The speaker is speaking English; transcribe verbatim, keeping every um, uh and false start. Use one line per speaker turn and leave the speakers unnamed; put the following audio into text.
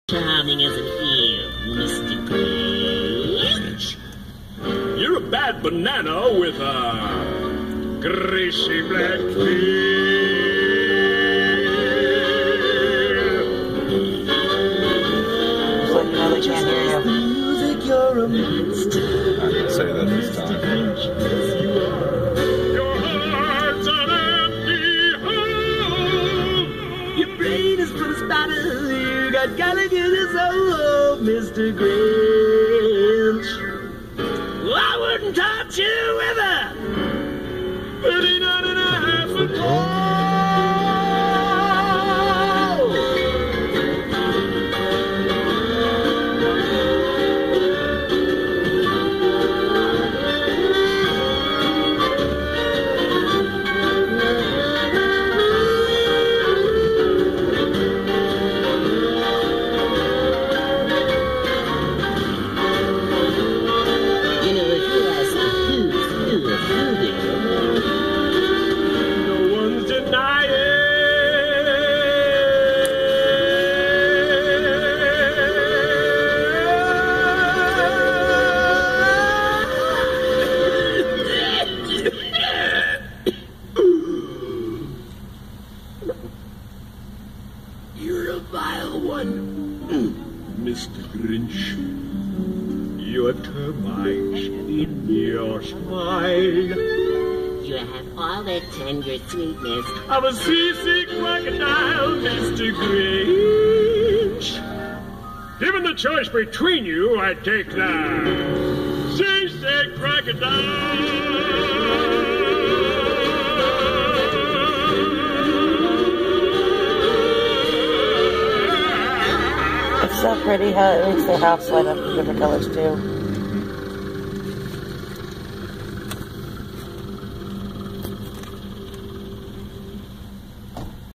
Charming as an eel, Mister Grinch.
You're a bad banana with a greasy black peel.
Just let you know they can't hear you.
Music, you're a monster.
I didn't say that this time.
Your heart's an empty hole. Your brain is full of spatters. You got Gallagher's soul, Mister Grinch. Well, I wouldn't touch you ever. Thirty-nine and a half a tall. You're a vile one, Mister Grinch. Your termites in your smile.
You have all that tender sweetness.
I'm a seasick crocodile, Mister Grinch. Given the choice between you, I'd take the seasick crocodile.
It's so pretty how it makes their house light up in different colors too.